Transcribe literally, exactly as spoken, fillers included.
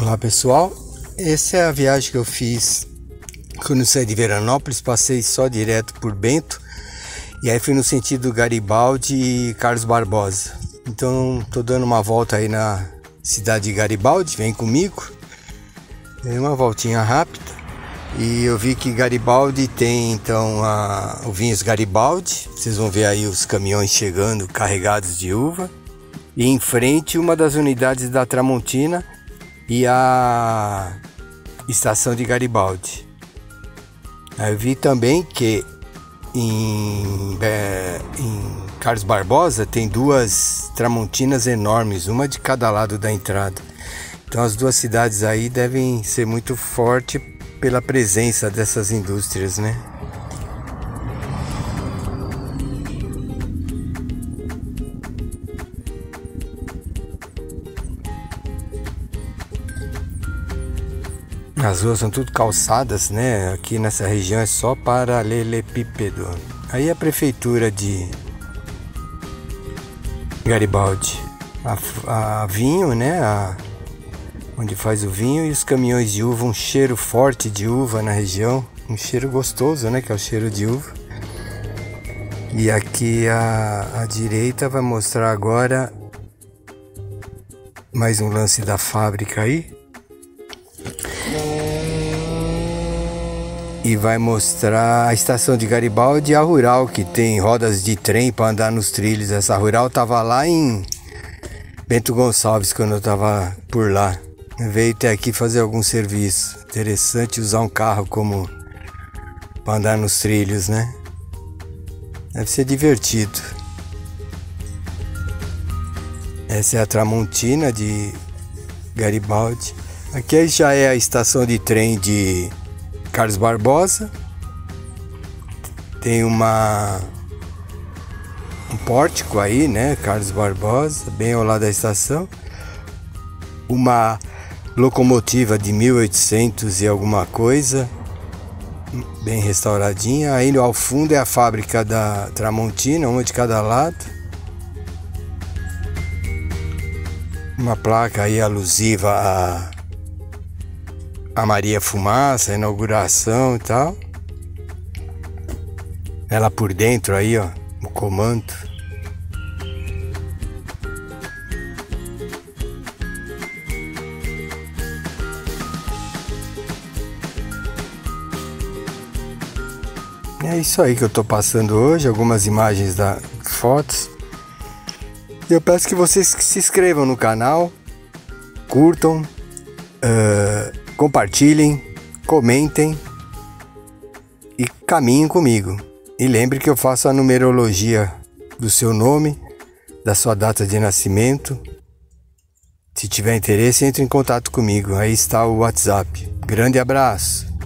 Olá pessoal, essa é a viagem que eu fiz quando saí de Veranópolis, passei só direto por Bento e aí fui no sentido Garibaldi e Carlos Barbosa. Então tô dando uma volta aí na cidade de Garibaldi, vem comigo, dei uma voltinha rápida e eu vi que Garibaldi tem então a, o Vinhos Garibaldi, vocês vão ver aí os caminhões chegando carregados de uva e em frente uma das unidades da Tramontina e a estação de Garibaldi. Eu vi também que em, é, em Carlos Barbosa tem duas Tramontinas enormes, uma de cada lado da entrada. Então as duas cidades aí devem ser muito fortes pela presença dessas indústrias, né? As ruas são tudo calçadas, né? Aqui nessa região é só paralelepípedo. Aí a prefeitura de Garibaldi, a, a vinho, né? A, onde faz o vinho e os caminhões de uva, um cheiro forte de uva na região, um cheiro gostoso, né? Que é o cheiro de uva. E aqui a, a direita vai mostrar agora mais um lance da fábrica aí. E vai mostrar a estação de Garibaldi e a Rural, que tem rodas de trem para andar nos trilhos. Essa Rural tava lá em Bento Gonçalves quando eu tava por lá. Veio até aqui fazer algum serviço. Interessante usar um carro como para andar nos trilhos, né? Deve ser divertido. Essa é a Tramontina de Garibaldi. Aqui já é a estação de trem de Carlos Barbosa. Tem uma um pórtico aí, né? Carlos Barbosa, bem ao lado da estação. Uma locomotiva de mil e oitocentos e alguma coisa, bem restauradinha. Aí ao fundo é a fábrica da Tramontina, uma de cada lado. Uma placa aí alusiva a a Maria Fumaça, a inauguração e tal. Ela por dentro aí, ó, o comando. É isso aí que eu tô passando hoje, algumas imagens da fotos. E eu peço que vocês se inscrevam no canal, curtam, uh, compartilhem, comentem e caminhem comigo. E lembre que eu faço a numerologia do seu nome, da sua data de nascimento. Se tiver interesse, entre em contato comigo. Aí está o WhatsApp. Grande abraço!